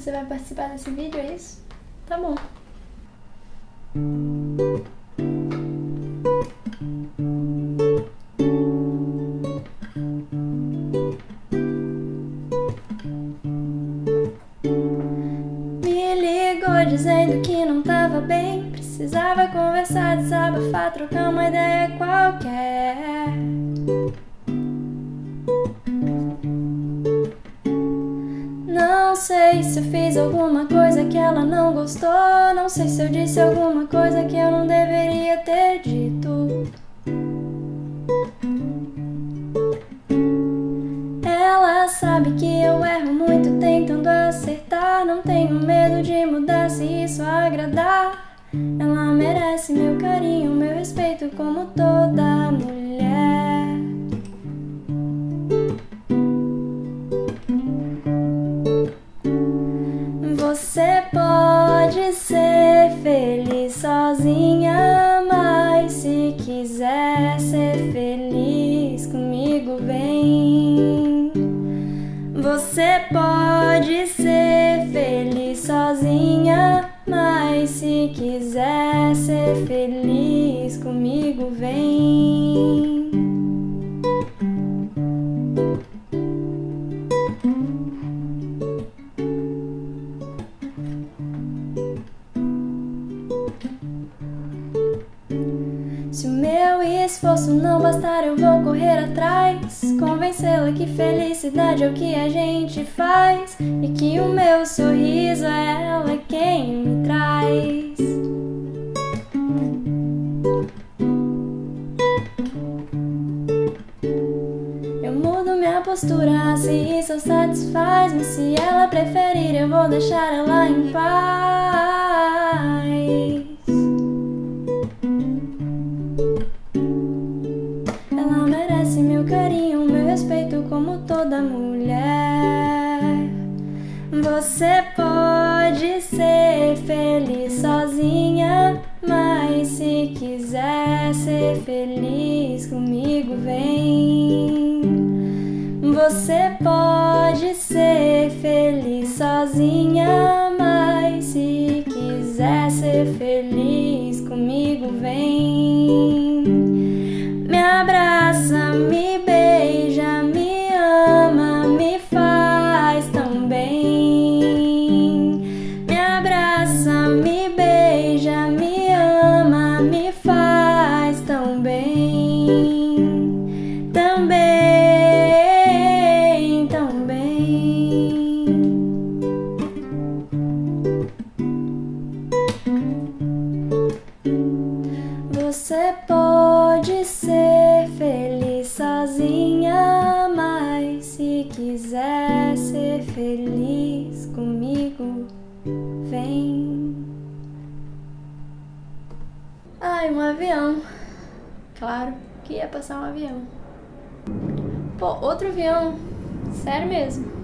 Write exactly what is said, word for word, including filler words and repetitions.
Você vai participar desse vídeo, é isso? Tá bom. Me ligou dizendo que não tava bem, precisava conversar, desabafar, trocar uma ideia qualquer. Não sei se eu fiz alguma coisa que ela não gostou, não sei se eu disse alguma coisa que eu não deveria ter dito. Ela sabe que eu erro muito tentando acertar, não tenho medo de mudar se isso agradar. Ela merece meu carinho, meu respeito como toda mulher. Você pode ser feliz sozinha, mas se quiser ser feliz comigo, vem. Você pode ser feliz sozinha, mas se quiser ser feliz comigo, vem. Se o meu esforço não bastar, eu vou correr atrás, convencê-la que felicidade é o que a gente faz e que o meu sorriso é ela quem me traz. Eu mudo minha postura se isso satisfaz, mas se ela preferir eu vou deixar ela em paz. Ela merece meu carinho, meu respeito como toda mulher. Você pode ser feliz sozinha, mas se quiser ser feliz comigo, vem. Você pode ser feliz sozinha, mas se quiser ser feliz comigo, vem. Me abraça, me beija, me ama, me faz tão bem. Me abraça, me beija, me ama, me faz tão bem. Também, tão bem. Você pode ser feliz sozinha, mas se quiser ser feliz comigo, vem. Ai, um avião. Claro que ia passar um avião. Pô, outro avião. Sério mesmo.